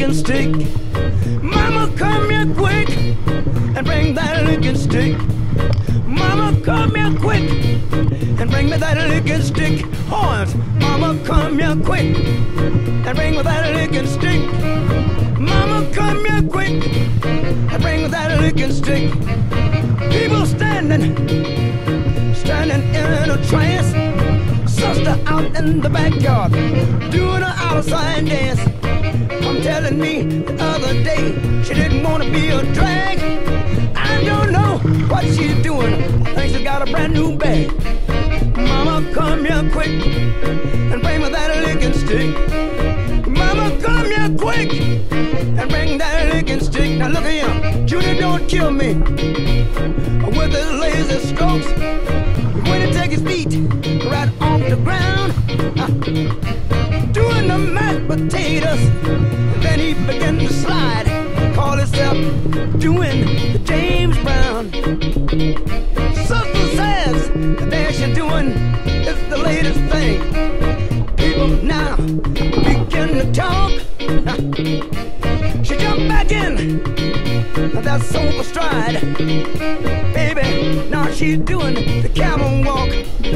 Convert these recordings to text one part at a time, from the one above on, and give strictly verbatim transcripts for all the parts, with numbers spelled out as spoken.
licking stick. Mama, come here quick and bring that licking stick. Mama, come here quick and bring me that licking stick. Horns, mama, come here quick and bring me that licking stick. Mama, come here quick and bring me that licking stick. People standing, standing in a trance. Sister out in the backyard doing an outside dance. I'm telling me the other day she didn't want to be a drag. I don't know what she's doing. I think she's got a brand new bag. Mama, come here quick and bring me that licking stick. Mama, come here quick and bring that licking stick. Now look at him, Junior, don't kill me with his lazy strokes. When he take his feet right off the ground, uh, doing the mashed potatoes, and then he began to slide, call himself doing the James Brown. Sister says that there she's doing is the latest thing. People now begin to talk. Uh, she jumped back in that sofa stride. Baby, now she's doing the camel walk.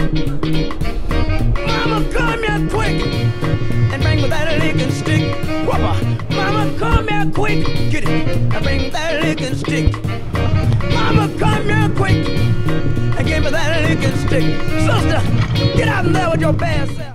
Mama, come here quick and bring me that licking stick. Whopper. Mama, come here quick, get it, and bring that licking stick. Mama, come here quick and give me that licking stick. Sister, get out in there with your bad self.